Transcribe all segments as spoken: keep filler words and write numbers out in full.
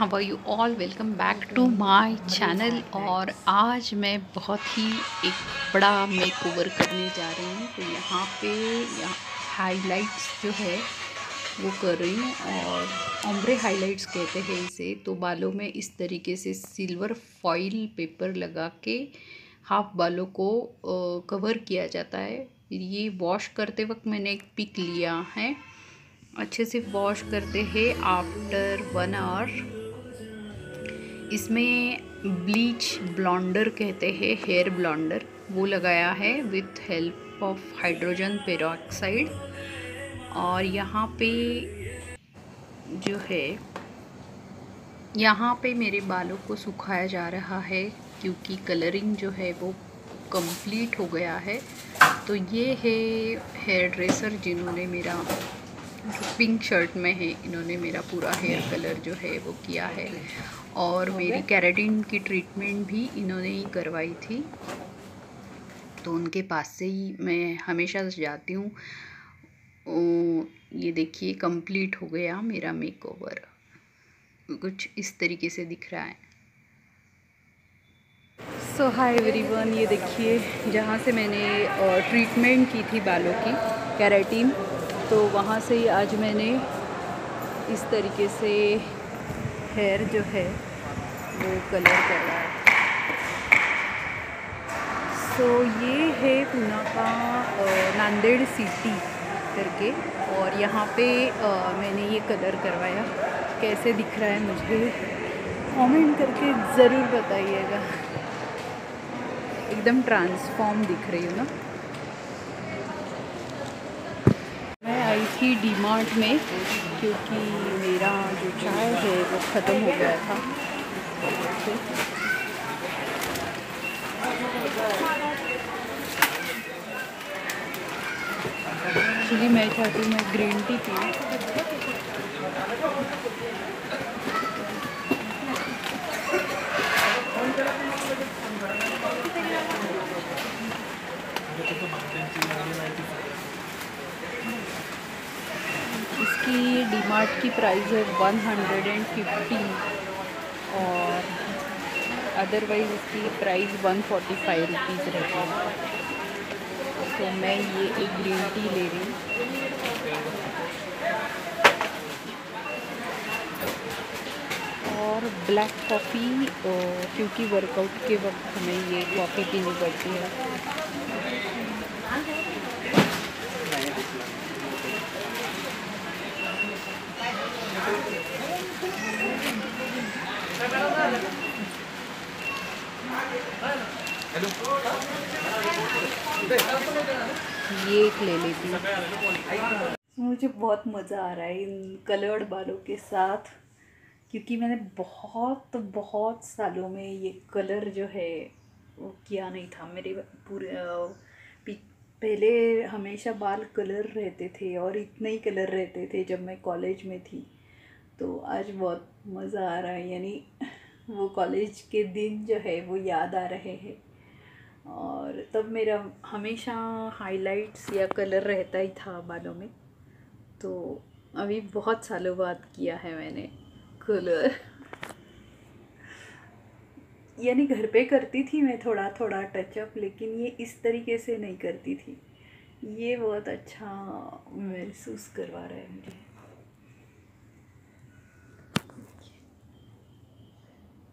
How are you all, welcome back to my channel. और आज मैं बहुत ही एक बड़ा मेकओवर करने जा रही हूँ। तो यहाँ पे यहाँ हाइलाइट्स जो है वो कर रही हूँ, और ओम्ब्रे हाइलाइट्स कहते हैं इसे। तो बालों में इस तरीके से सिल्वर फॉइल पेपर लगा के हाफ बालों को कवर किया जाता है। ये वॉश करते वक्त मैंने एक पिक लिया है। अच्छे से वॉश करते हैं आफ्टर वन आवर। इसमें ब्लीच ब्लॉन्डर कहते हैं, हेयर ब्लॉन्डर, वो लगाया है with help of hydrogen peroxide. और यहाँ पे जो है यहाँ पे मेरे बालों को सुखाया जा रहा है, क्योंकि कलरिंग जो है वो कंप्लीट हो गया है। तो ये है हेयर ड्रेसर जिन्होंने मेरा जो पिंक शर्ट में है, इन्होंने मेरा पूरा हेयर कलर जो है वो किया है। और मेरी केराटिन की ट्रीटमेंट भी इन्होंने ही करवाई थी, तो उनके पास से ही मैं हमेशा जाती हूँ। ये देखिए कंप्लीट हो गया मेरा मेकओवर, कुछ इस तरीके से दिख रहा है। सो हाय एवरीवन, ये देखिए जहाँ से मैंने ट्रीटमेंट की थी बालों की, केराटिन, तो वहाँ से ही आज मैंने इस तरीके से हेयर जो है वो कलर कर रहा है। सो so, ये है पूना का नांदेड़ सिटी करके, और यहाँ पे आ, मैंने ये कलर करवाया। कैसे दिख रहा है मुझे कमेंट करके ज़रूर बताइएगा। एकदम ट्रांसफॉर्म दिख रही हूँ ना। मैं आई थी डी मार्ट में, क्योंकि मेरा जो चाय है वो ख़त्म हो गया था। एक्चुअली मैं चाहती हूँ मैं ग्रीन टी पीऊँ। इसकी डी मार्ट की प्राइस है वन हंड्रेड एंड फिफ्टी, और अदरवाइज़ इसकी price one forty five rupees रहती है। तो मैं ये एक ग्रीन टी ले रही हूँ। और ब्लैक कॉफ़ी, क्योंकि वर्कआउट के वक्त हमें ये कॉफ़ी पीनी पड़ती है। ये एक ले लेती हूँ। मुझे बहुत मज़ा आ रहा है इन कलर्ड बालों के साथ, क्योंकि मैंने बहुत बहुत सालों में ये कलर जो है वो किया नहीं था। मेरे पूरे पहले हमेशा बाल कलर रहते थे, और इतने ही कलर रहते थे जब मैं कॉलेज में थी। तो आज बहुत मज़ा आ रहा है, यानी वो कॉलेज के दिन जो है वो याद आ रहे हैं। और तब मेरा हमेशा हाइलाइट्स या कलर रहता ही था बालों में। तो अभी बहुत सालों बाद किया है मैंने कलर। यानी घर पे करती थी मैं थोड़ा थोड़ा टचअप, लेकिन ये इस तरीके से नहीं करती थी। ये बहुत अच्छा महसूस करवा रहा है मुझे।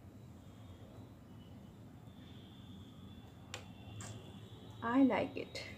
I like it.